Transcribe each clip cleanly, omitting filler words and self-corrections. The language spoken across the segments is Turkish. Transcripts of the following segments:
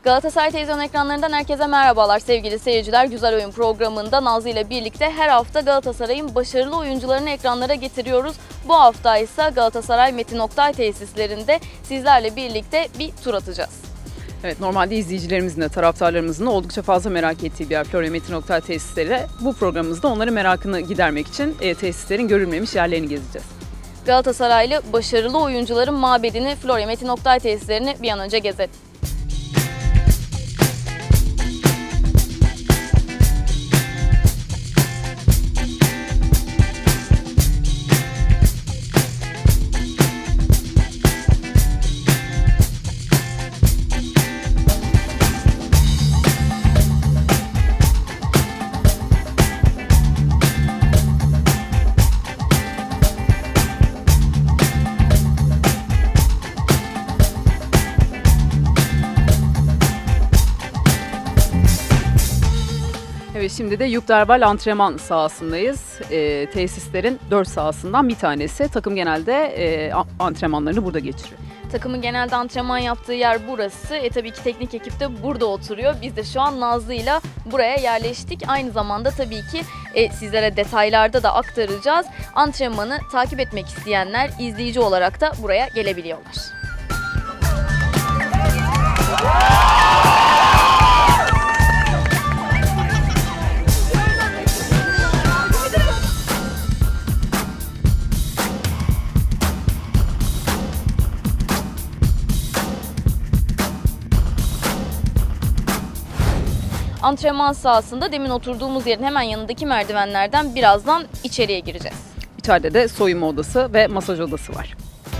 Galatasaray televizyon ekranlarından herkese merhabalar sevgili seyirciler. Güzel Oyun programında Nazlı ile birlikte her hafta Galatasaray'ın başarılı oyuncularını ekranlara getiriyoruz. Bu hafta ise Galatasaray Metin Oktay tesislerinde sizlerle birlikte bir tur atacağız. Evet, normalde izleyicilerimizin de taraftarlarımızın da oldukça fazla merak ettiği bir yer Florya Metin Oktay tesisleri. Bu programımızda onların merakını gidermek için tesislerin görülmemiş yerlerini gezeceğiz. Galatasaraylı başarılı oyuncuların mabedini Florya Metin Oktay tesislerini bir an önce gezelim. Evet, şimdi de Yukderbal antrenman sahasındayız. Tesislerin 4 sahasından bir tanesi. Takım genelde antrenmanlarını burada geçiriyor. Takımın genelde antrenman yaptığı yer burası. Tabii ki teknik ekip de burada oturuyor. Biz de şu an Nazlı'yla buraya yerleştik. Aynı zamanda tabii ki sizlere detaylarda da aktaracağız. Antrenmanı takip etmek isteyenler izleyici olarak da buraya gelebiliyorlar. Antrenman sahasında demin oturduğumuz yerin hemen yanındaki merdivenlerden birazdan içeriye gireceğiz. İçeride de soyunma odası ve masaj odası var.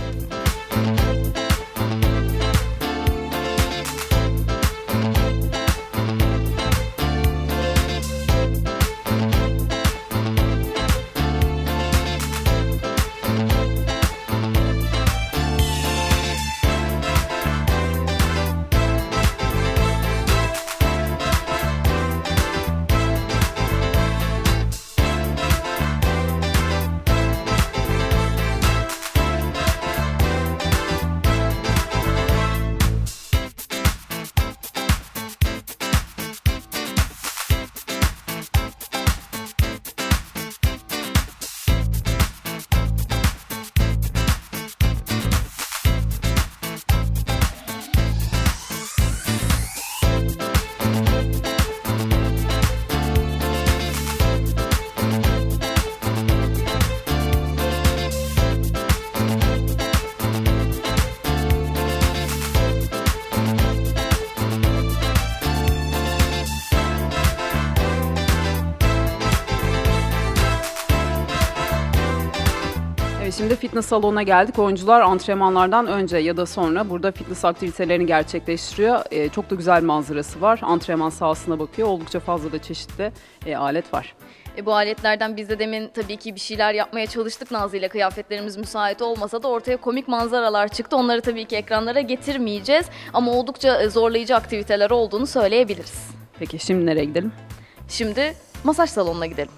Şimdi fitness salonuna geldik. Oyuncular antrenmanlardan önce ya da sonra burada fitness aktivitelerini gerçekleştiriyor. Çok da güzel manzarası var. Antrenman sahasına bakıyor. Oldukça fazla da çeşitli alet var. Bu aletlerden biz de demin tabii ki bir şeyler yapmaya çalıştık Nazlı ile. Kıyafetlerimiz müsait olmasa da ortaya komik manzaralar çıktı. Onları tabii ki ekranlara getirmeyeceğiz. Ama oldukça zorlayıcı aktiviteler olduğunu söyleyebiliriz. Peki şimdi nereye gidelim? Şimdi masaj salonuna gidelim.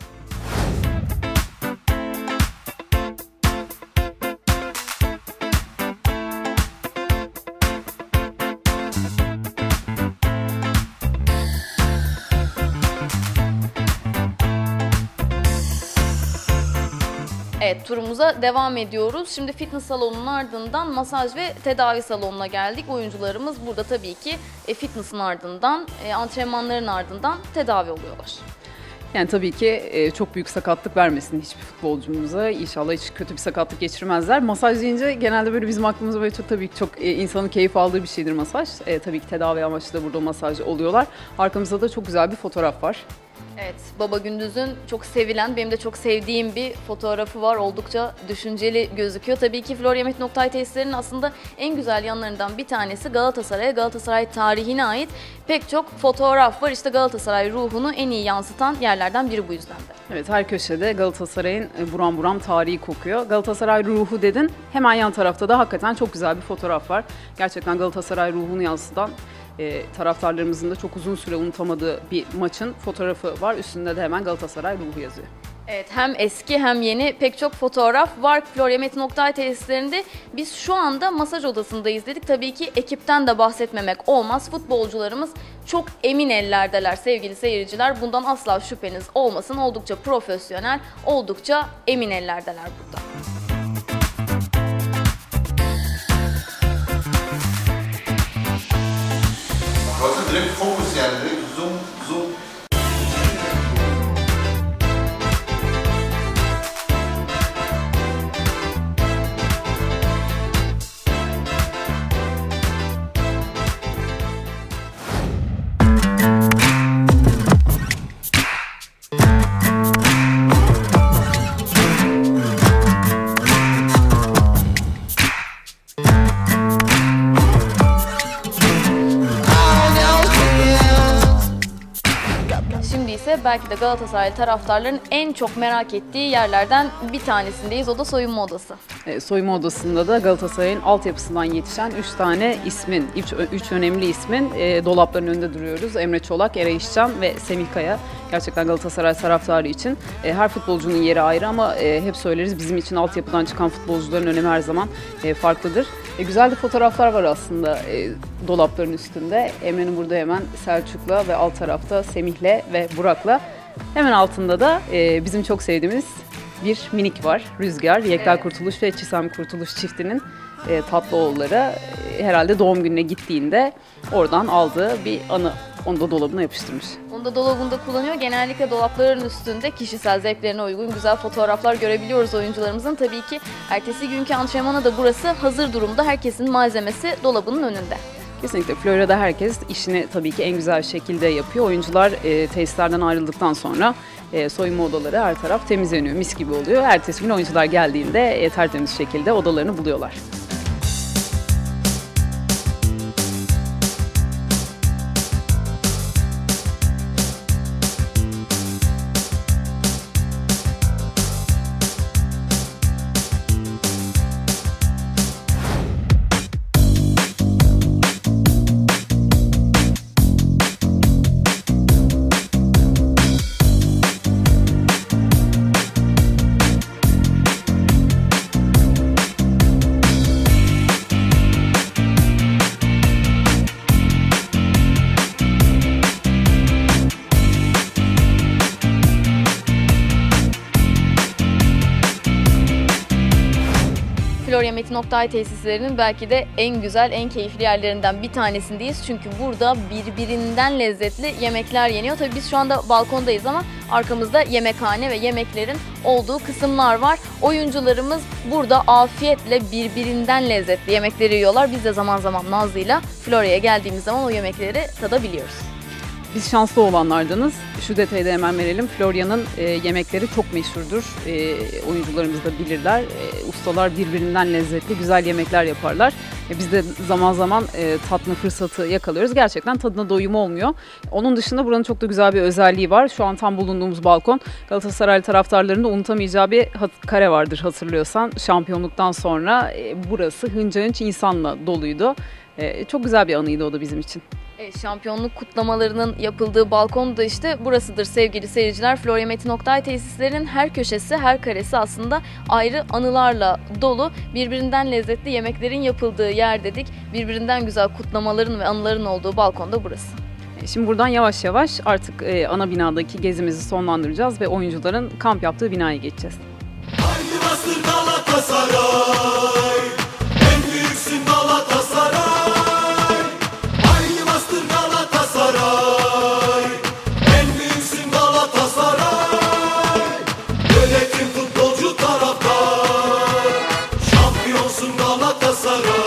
Evet, turumuza devam ediyoruz. Şimdi fitness salonunun ardından masaj ve tedavi salonuna geldik. Oyuncularımız burada tabii ki fitness'ın ardından, antrenmanların ardından tedavi oluyorlar. Yani tabii ki çok büyük sakatlık vermesin hiçbir futbolcumuza. İnşallah hiç kötü bir sakatlık geçirmezler. Masaj deyince genelde böyle bizim aklımıza böyle tabii ki çok insanın keyif aldığı bir şeydir masaj. Tabii ki tedavi amaçlı da burada masaj oluyorlar. Arkamızda da çok güzel bir fotoğraf var. Evet, Baba Gündüz'ün çok sevilen, benim de çok sevdiğim bir fotoğrafı var. Oldukça düşünceli gözüküyor. Tabii ki Florya Metin Oktay tesislerinin aslında en güzel yanlarından bir tanesi Galatasaray'a, Galatasaray tarihine ait pek çok fotoğraf var. İşte Galatasaray ruhunu en iyi yansıtan yerlerden biri bu yüzden de. Evet, her köşede Galatasaray'ın buram buram tarihi kokuyor. Galatasaray ruhu dedin, hemen yan tarafta da hakikaten çok güzel bir fotoğraf var. Gerçekten Galatasaray ruhunu yansıtan taraftarlarımızın da çok uzun süre unutamadığı bir maçın fotoğrafı var. Üstünde de hemen Galatasaray ruhu yazıyor. Evet, hem eski hem yeni pek çok fotoğraf var Florya Metin Oktay tesislerinde. Biz şu anda masaj odasındayız dedik. Tabii ki ekipten de bahsetmemek olmaz. Futbolcularımız çok emin ellerdeler sevgili seyirciler. Bundan asla şüpheniz olmasın. Oldukça profesyonel, oldukça emin ellerdeler burada. Bakın direkt fokus yani direkt zoom zoom. Şimdi ise belki de Galatasaray taraftarların en çok merak ettiği yerlerden bir tanesindeyiz. O da soyunma odası. Soyunma odasında da Galatasaray'ın altyapısından yetişen 3 tane ismin, 3 önemli ismin dolapların önünde duruyoruz. Emre Çolak, Eray İşcan ve Semih Kaya. Gerçekten Galatasaray taraftarı için her futbolcunun yeri ayrı ama hep söyleriz bizim için altyapıdan çıkan futbolcuların önemi her zaman farklıdır. Güzel de fotoğraflar var aslında dolapların üstünde. Emre'nin burada hemen Selçuk'la ve alt tarafta Semih'le ve Burak'la. Hemen altında da bizim çok sevdiğimiz bir minik var. Rüzgar, Yekta Evet. Kurtuluş ve Çisem Kurtuluş çiftinin tatlı oğulları herhalde doğum gününe gittiğinde oradan aldığı bir anı. Onu da dolabına yapıştırmış. Onu da dolabında kullanıyor. Genellikle dolapların üstünde kişisel zevklerine uygun güzel fotoğraflar görebiliyoruz oyuncularımızın. Tabii ki ertesi günkü antrenmana da burası hazır durumda. Herkesin malzemesi dolabının önünde. Kesinlikle Florya'da herkes işini tabii ki en güzel şekilde yapıyor. Oyuncular tesislerden ayrıldıktan sonra soyunma odaları her taraf temizleniyor, mis gibi oluyor. Ertesi gün oyuncular geldiğinde tertemiz şekilde odalarını buluyorlar. Florya Metin Oktay tesislerinin belki de en güzel, en keyifli yerlerinden bir tanesindeyiz. Çünkü burada birbirinden lezzetli yemekler yeniyor. Tabii biz şu anda balkondayız ama arkamızda yemekhane ve yemeklerin olduğu kısımlar var. Oyuncularımız burada afiyetle birbirinden lezzetli yemekleri yiyorlar. Biz de zaman zaman Nazlı'yla Florya'ya geldiğimiz zaman o yemekleri tadabiliyoruz. Biz şanslı olanlardanız. Şu detayı da hemen verelim. Florya'nın yemekleri çok meşhurdur. Oyuncularımız da bilirler. Ustalar birbirinden lezzetli, güzel yemekler yaparlar. Biz de zaman zaman tatma fırsatı yakalıyoruz. Gerçekten tadına doyum olmuyor. Onun dışında buranın çok da güzel bir özelliği var. Şu an tam bulunduğumuz balkon Galatasaray taraftarlarının da unutamayacağı bir kare vardır hatırlıyorsan. Şampiyonluktan sonra burası hınca hınç insanla doluydu. Çok güzel bir anıydı o da bizim için. Şampiyonluk kutlamalarının yapıldığı balkon da işte burasıdır sevgili seyirciler. Florya Metin Oktay tesislerinin her köşesi, her karesi aslında ayrı anılarla dolu. Birbirinden lezzetli yemeklerin yapıldığı yer dedik. Birbirinden güzel kutlamaların ve anıların olduğu balkon da burası. Şimdi buradan yavaş yavaş artık ana binadaki gezimizi sonlandıracağız ve oyuncuların kamp yaptığı binaya geçeceğiz. Haydi bastır Galatasaray, en büyüksün Galatasaray. Haydi bastır Galatasaray, en büyüksün Galatasaray. Yönetim, futbolcu, taraftar, şampiyonsun Galatasaray.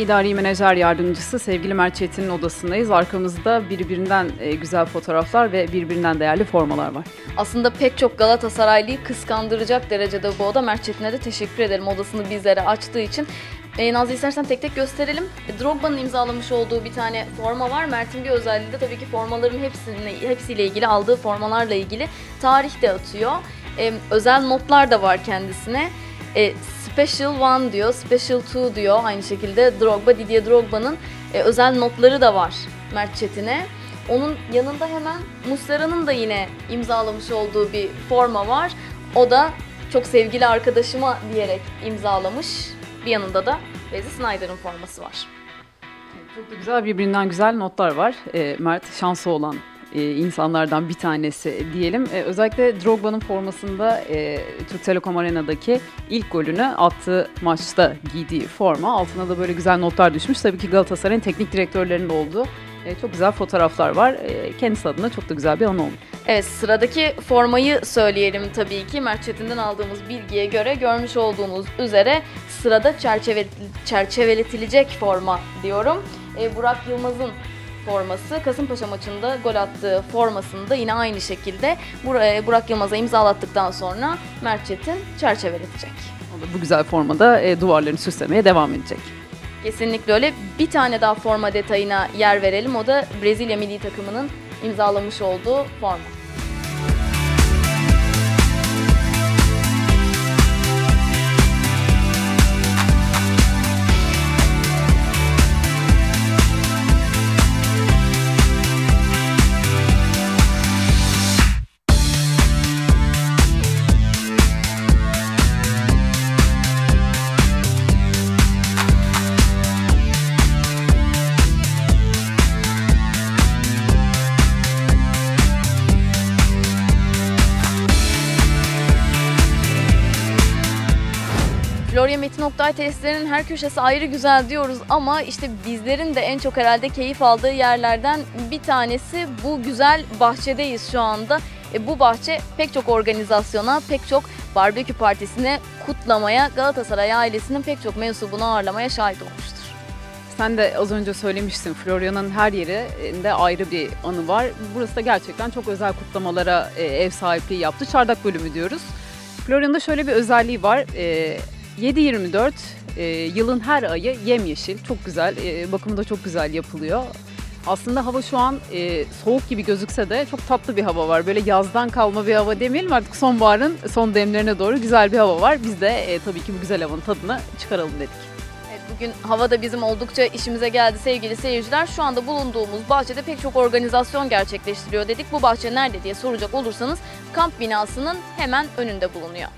İdari Menajer Yardımcısı sevgili Mert Çetin'in odasındayız. Arkamızda birbirinden güzel fotoğraflar ve birbirinden değerli formalar var. Aslında pek çok Galatasaraylıyı kıskandıracak derecede bu oda. Mert Çetin'e de teşekkür ederim odasını bizlere açtığı için. Nazlı, istersen tek tek gösterelim. Drogba'nın imzalamış olduğu bir tane forma var. Mert'in bir özelliği de tabii ki formaların hepsiyle ilgili, aldığı formalarla ilgili tarih de atıyor. Özel notlar da var kendisine. Special One diyor, Special Two diyor. Aynı şekilde Didier Drogba'nın özel notları da var Mert Çetin'e. Onun yanında hemen Muslera'nın da yine imzalamış olduğu bir forma var. O da çok sevgili arkadaşıma diyerek imzalamış. Bir yanında da Wesley Sneijder'ın forması var. Çok da güzel, birbirinden güzel notlar var. Mert şansı olan insanlardan bir tanesi diyelim. Özellikle Drogba'nın formasında Türk Telekom Arena'daki ilk golünü attığı maçta giydiği forma. Altına da böyle güzel notlar düşmüş. Tabii ki Galatasaray'ın teknik direktörlerinin olduğu çok güzel fotoğraflar var. Kendisi adına çok da güzel bir anı oldu. Evet, sıradaki formayı söyleyelim tabii ki. Mert Çetin'den aldığımız bilgiye göre görmüş olduğunuz üzere sırada çerçeveletilecek forma diyorum. Burak Yılmaz'ın forması, Kasımpaşa maçında gol attığı formasını da yine aynı şekilde Burak Yılmaz'a imzalattıktan sonra Mert Çetin çerçeveletecek. Bu güzel formada duvarlarını süslemeye devam edecek. Kesinlikle öyle. Bir tane daha forma detayına yer verelim. O da Brezilya milli takımının imzalamış olduğu forma. Florya Metin Oktay tesislerinin her köşesi ayrı güzel diyoruz ama işte bizlerin de en çok herhalde keyif aldığı yerlerden bir tanesi bu güzel bahçedeyiz şu anda. Bu bahçe pek çok organizasyona, pek çok barbekü partisine, kutlamaya, Galatasaray ailesinin pek çok mensubunu ağırlamaya şahit olmuştur. Sen de az önce söylemiştin, Florya'nın her yerinde ayrı bir anı var. Burası da gerçekten çok özel kutlamalara ev sahipliği yaptı. Çardak bölümü diyoruz. Florya'nın da şöyle bir özelliği var. 7/24 yılın her ayı yemyeşil, çok güzel, bakımı da çok güzel yapılıyor. Aslında hava şu an soğuk gibi gözükse de çok tatlı bir hava var. Böyle yazdan kalma bir hava demeyelim, artık sonbaharın son demlerine doğru güzel bir hava var. Biz de tabii ki bu güzel havanın tadını çıkaralım dedik. Evet, bugün hava da bizim oldukça işimize geldi sevgili seyirciler. Şu anda bulunduğumuz bahçede pek çok organizasyon gerçekleştiriyor dedik. Bu bahçe nerede diye soracak olursanız kamp binasının hemen önünde bulunuyor.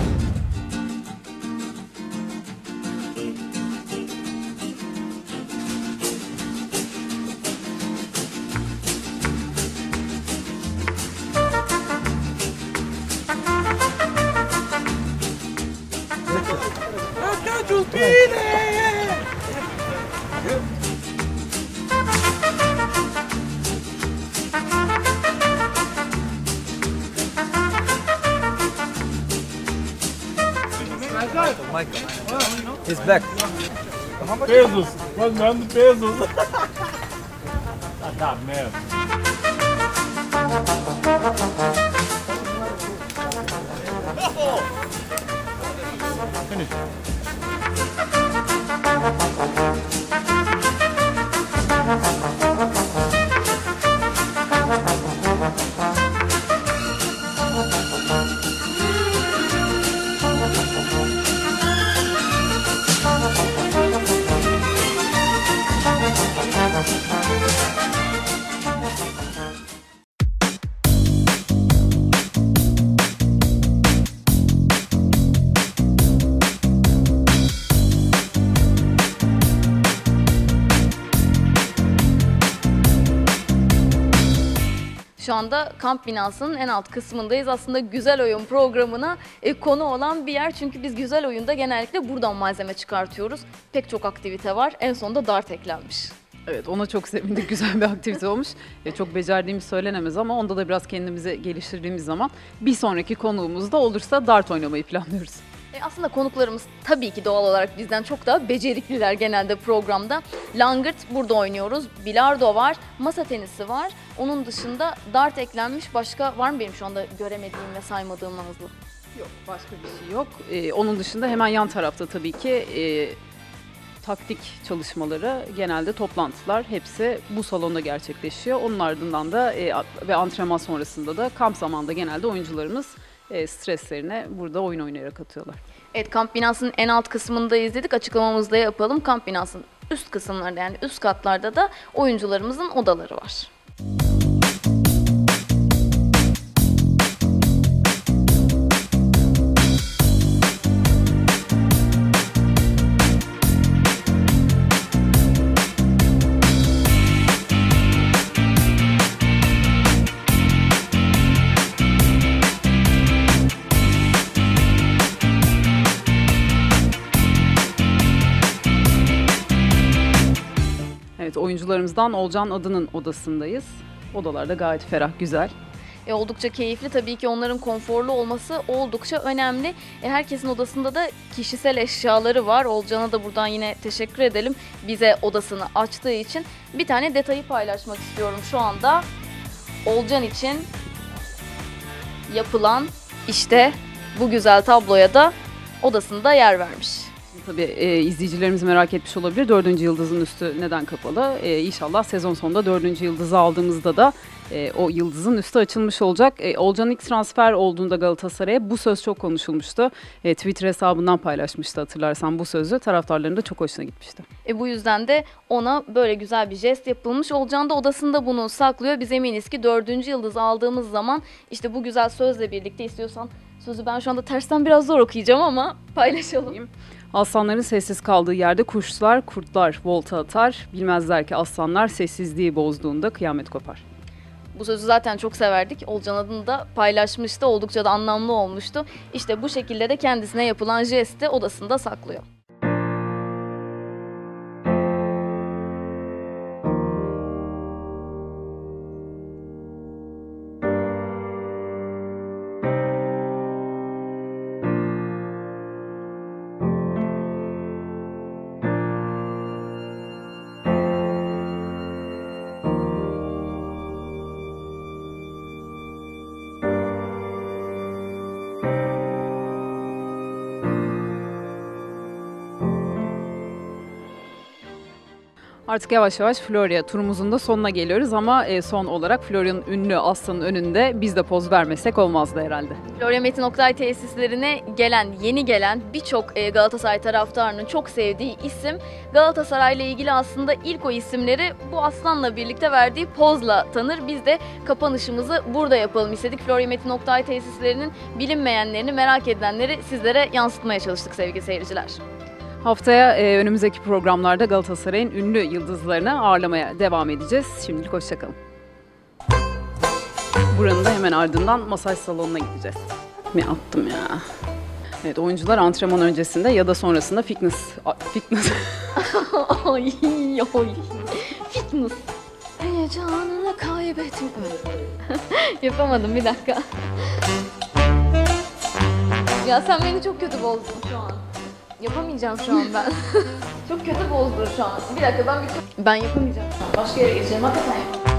He's back. Pesos, mandando pesos. Tá mesmo. Şu anda kamp binasının en alt kısmındayız. Aslında Güzel Oyun programına konu olan bir yer. Çünkü biz Güzel Oyun'da genellikle buradan malzeme çıkartıyoruz. Pek çok aktivite var. En sonunda dart eklenmiş. Evet, ona çok sevindik. Güzel bir aktivite olmuş. Çok becerdiğimiz söylenemez ama onda da biraz kendimizi geliştirdiğimiz zaman bir sonraki konuğumuz da olursa dart oynamayı planlıyoruz. Aslında konuklarımız tabii ki doğal olarak bizden çok daha becerikliler genelde programda. Langırt burada oynuyoruz, bilardo var, masa tenisi var. Onun dışında dart eklenmiş, başka var mı benim şu anda göremediğim ve saymadığım Nazlı? Yok, başka bir şey yok. Onun dışında hemen yan tarafta tabii ki taktik çalışmaları, genelde toplantılar hepsi bu salonda gerçekleşiyor. Onun ardından da ve antrenman sonrasında da kamp zamanında genelde oyuncularımız streslerine burada oyun oynayarak atıyorlar. Evet, kamp binasının en alt kısmında izledik. Açıklamamızı da yapalım. Kamp binasının üst kısımlarında, yani üst katlarda da oyuncularımızın odaları var. Evet, oyuncularımızdan Olcan Adı'nın odasındayız. Odalar da gayet ferah, güzel. Oldukça keyifli. Tabii ki onların konforlu olması oldukça önemli. Herkesin odasında da kişisel eşyaları var. Olcan'a da buradan yine teşekkür edelim. Bize odasını açtığı için. Bir tane detayı paylaşmak istiyorum şu anda. Olcan için yapılan işte bu güzel tabloya da odasında yer vermiş. Tabii izleyicilerimiz merak etmiş olabilir. 4. yıldızın üstü neden kapalı? İnşallah sezon sonunda 4. yıldızı aldığımızda da o yıldızın üstü açılmış olacak. Olcan'ın ilk transfer olduğunda Galatasaray'a bu söz çok konuşulmuştu. Twitter hesabından paylaşmıştı, hatırlarsan bu sözü. Taraftarların da çok hoşuna gitmişti. Bu yüzden de ona böyle güzel bir jest yapılmış. Olcan da odasında bunu saklıyor. Biz eminiz ki 4. yıldızı aldığımız zaman işte bu güzel sözle birlikte, istiyorsan sözü ben şu anda tersten biraz zor okuyacağım ama paylaşalım. Aslanların sessiz kaldığı yerde kuşlar, kurtlar volta atar. Bilmezler ki aslanlar sessizliği bozduğunda kıyamet kopar. Bu sözü zaten çok severdik. Olcan adını da paylaşmıştı. Oldukça da anlamlı olmuştu. İşte bu şekilde de kendisine yapılan jesti odasında saklıyor. Artık yavaş yavaş Florya turumuzun da sonuna geliyoruz ama son olarak Florya'nın ünlü aslanın önünde biz de poz vermesek olmazdı herhalde. Florya Metin Oktay tesislerine yeni gelen birçok Galatasaray taraftarının çok sevdiği isim. Galatasaray'la ilgili aslında ilk o isimleri bu aslanla birlikte verdiği pozla tanır. Biz de kapanışımızı burada yapalım istedik. Florya Metin Oktay tesislerinin bilinmeyenlerini, merak edenleri sizlere yansıtmaya çalıştık sevgili seyirciler. Haftaya önümüzdeki programlarda Galatasaray'ın ünlü yıldızlarını ağırlamaya devam edeceğiz. Şimdilik hoşçakalın. Buranın da hemen ardından masaj salonuna gideceğiz. Ne attım ya? Evet, oyuncular antrenman öncesinde ya da sonrasında fitness. Ay, fitness. Heyecanını kaybettim. Yapamadım, bir dakika. Ya sen beni çok kötü bozdun şu an. Yapamayacağım şu an ben. Çok kötü bozdun şu an. Bir dakika, ben yapamayacağım şu an. Başka yere geçelim. Hakikaten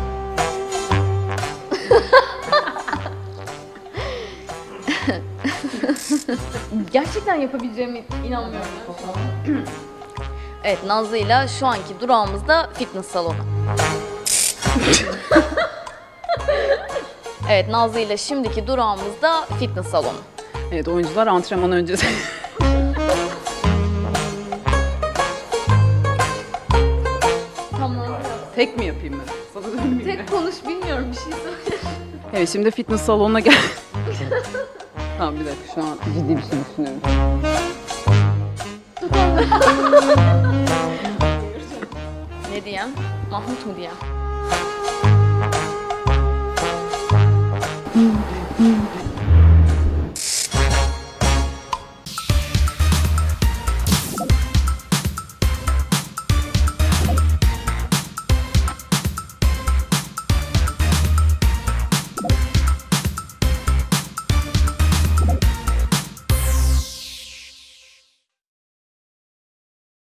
gerçekten yapabileceğime inanmıyorum. Evet, Nazlı'yla şu anki durağımızda fitness salonu. Evet, Nazlı'yla şimdiki durağımızda fitness salonu. Evet, oyuncular antrenman öncesi. Tek mi yapayım ben? Sana dönmeyeyim. Tek konuş, bilmiyorum, bir şey söyle. Evet, şimdi fitness salonuna gel. Tamam, bir dakika, şu an ciddi bir şey düşünüyorum. Ne diyeyim? Mahmut mu diyeyim?